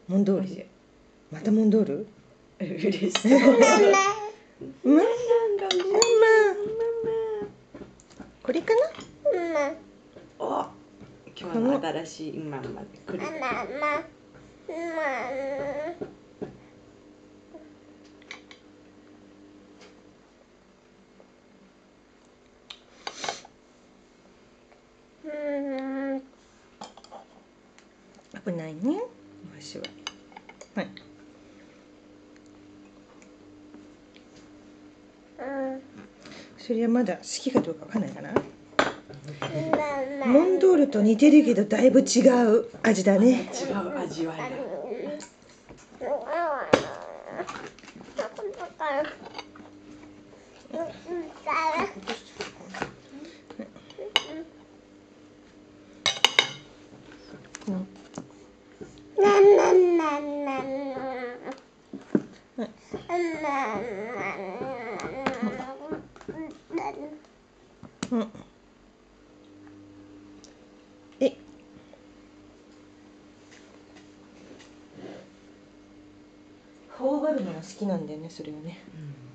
モンドール。またモンドール。 嬉しそう。 ママこれかな。 お、今日の新しいママで来る。 危ないね。お箸は。はい。それはまだ好きかどうかわかんないかな。モンドールと似てるけどだいぶ違う味だね。 違う味わいだ。 頬張るのが好きなんだよね、それはね。